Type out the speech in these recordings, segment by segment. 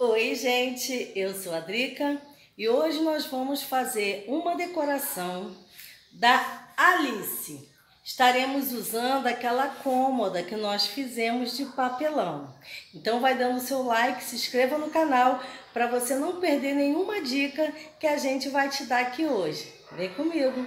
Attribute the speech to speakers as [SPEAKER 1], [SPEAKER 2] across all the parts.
[SPEAKER 1] Oi, gente, eu sou a Drica e hoje nós vamos fazer uma decoração da Alice. Estaremos usando aquela cômoda que nós fizemos de papelão. Então vai dando seu like, se inscreva no canal para você não perder nenhuma dica que a gente vai te dar aqui hoje. Vem comigo!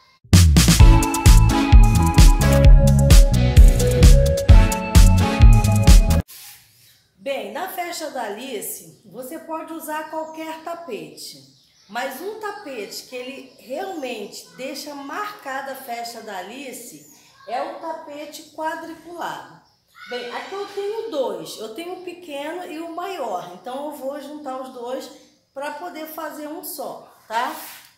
[SPEAKER 1] Bem, na festa da Alice, você pode usar qualquer tapete, mas um tapete que ele realmente deixa marcada a festa da Alice é o tapete quadriculado. Bem, aqui eu tenho dois, eu tenho o pequeno e o maior, então eu vou juntar os dois para poder fazer um só, tá?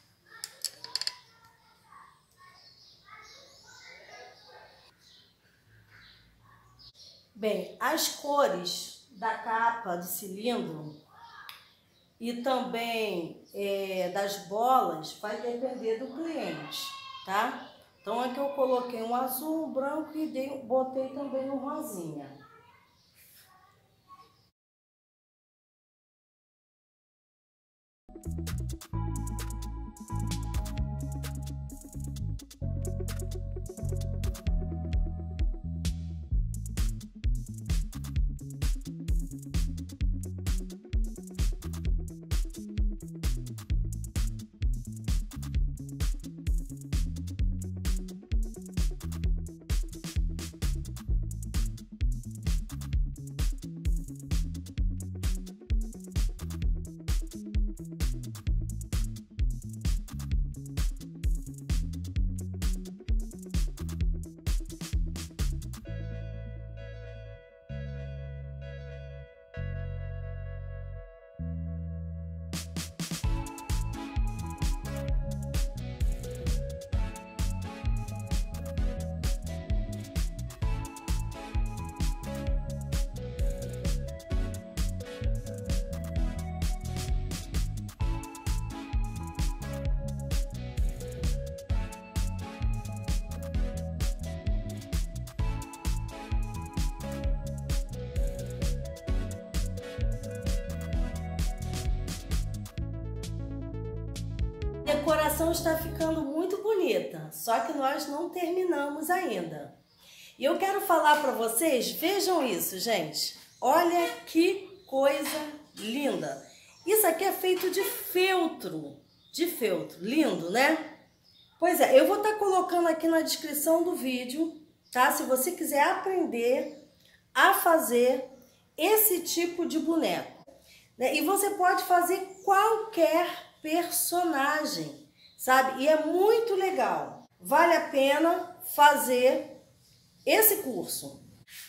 [SPEAKER 1] Bem, as cores da capa de cilindro e também das bolas vai depender do cliente, tá? Então aqui eu coloquei um azul, um branco e botei também um rosinha. A decoração está ficando muito bonita, só que nós não terminamos ainda. E eu quero falar para vocês, vejam isso, gente. Olha que coisa linda. Isso aqui é feito de feltro, lindo, né? Pois é, eu vou estar colocando aqui na descrição do vídeo, tá? Se você quiser aprender a fazer esse tipo de boneco, né? E você pode fazer qualquer personagem, sabe? E é muito legal. Vale a pena fazer esse curso.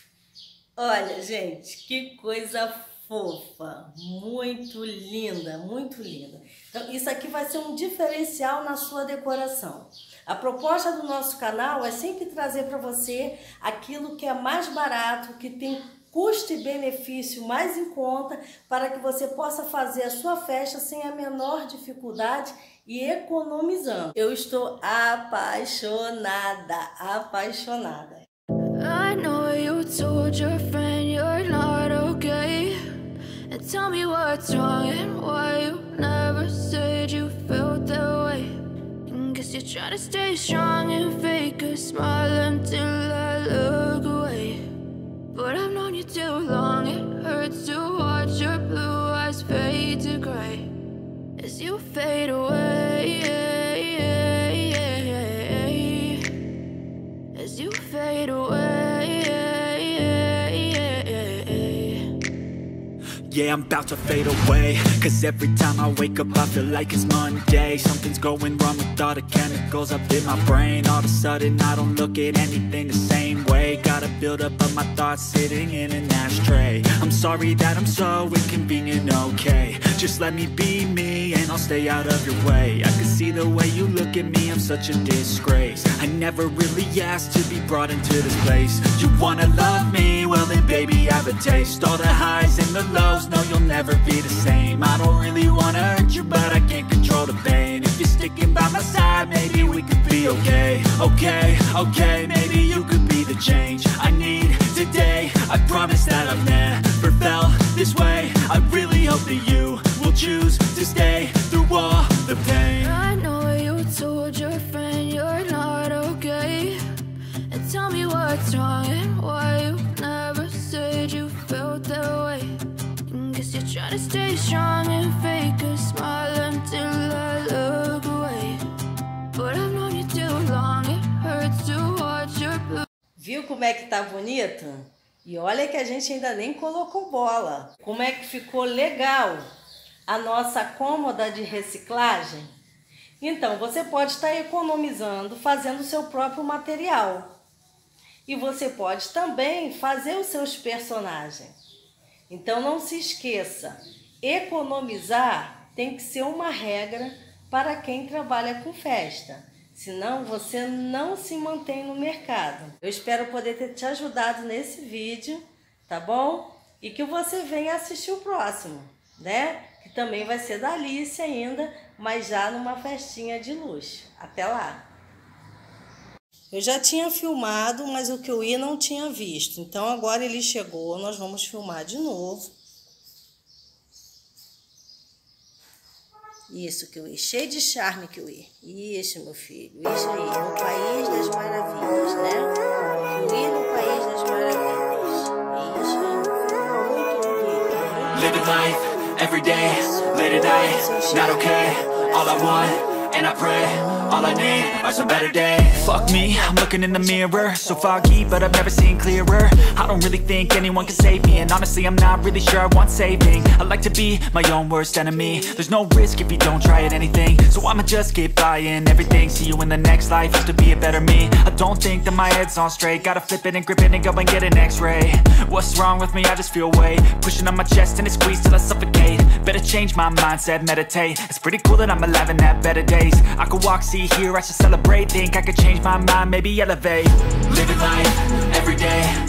[SPEAKER 1] Olha, gente, que coisa fofa, muito linda, muito linda. Então, isso aqui vai ser um diferencial na sua decoração. A proposta do nosso canal é sempre trazer para você aquilo que é mais barato, que tem custo e benefício mais em conta, para que você possa fazer a sua festa sem a menor dificuldade e economizando. Eu estou apaixonada, apaixonada.
[SPEAKER 2] I know you told your friend you're not okay, and tell me what's wrong and why you never said you felt that way. And guess you're trying to stay strong and fake a smile until I look away. But I've known you too long, it hurts to watch your blue eyes fade to gray as you fade away, as you fade away.
[SPEAKER 3] Yeah, I'm about to fade away, cause every time I wake up I feel like it's Monday. Something's going wrong with all the chemicals up in my brain. All of a sudden I don't look at anything the same way. Gotta build up of my thoughts sitting in an ashtray. I'm sorry that I'm so inconvenient, okay. Just let me be me and I'll stay out of your way. I can see the way you look at me, I'm such a disgrace. I never really asked to be brought into this place. You wanna love me? Well then baby have a taste. All the highs and the lows, no you'll never be the same. I don't really wanna hurt you but I can't control the pain. If you're sticking by my side, maybe we could be okay. Okay, maybe you could be the change I need today. I promise that I've never felt this way. I really hope hope that you will choose to stay through all the pain.
[SPEAKER 2] I know you told your friend you're not okay, and tell me what's wrong and why you never said you felt that way. Guess you're trying to stay strong and fake a smile until I look away, but I've known you too long, it hurts to watch your blue.
[SPEAKER 1] Viu como é que tá bonito? E olha que a gente ainda nem colocou bola. Como é que ficou legal a nossa cômoda de reciclagem? Então, você pode estar economizando fazendo o seu próprio material. E você pode também fazer os seus personagens. Então, não se esqueça, economizar tem que ser uma regra para quem trabalha com festa. Senão você não se mantém no mercado. Eu espero poder ter te ajudado nesse vídeo, tá bom? E que você venha assistir o próximo, né? Que também vai ser da Alice ainda, mas já numa festinha de luxo. Até lá! Eu já tinha filmado, mas o Kiwi não tinha visto. Então agora ele chegou, nós vamos filmar de novo. Isso, Kiwi. Cheio de charme, Kiwi. Isso, meu filho. Isso aí. No País das Maravilhas, né? Kiwi no País das Maravilhas. Isso aí. Muito bonito.
[SPEAKER 3] Living life, every day, late at night, not okay. All I want, and I pray, all I need are some better days. Fuck me, I'm looking in the mirror, so foggy, but I've never seen clearer. I don't really think anyone can save me, and honestly I'm not really sure I want saving. I like to be my own worst enemy. There's no risk if you don't try at anything, so I'ma just keep buying everything. See you in the next life, used to be a better me. I don't think that my head's on straight, gotta flip it and grip it and go and get an x-ray. What's wrong with me? I just feel weight pushing on my chest and it squeezes till I suffocate. Better change my mindset, meditate. It's pretty cool that I'm alive and have better days. I could walk, see, hear, I should celebrate. Think I could change my mind, maybe elevate. Living life, every day,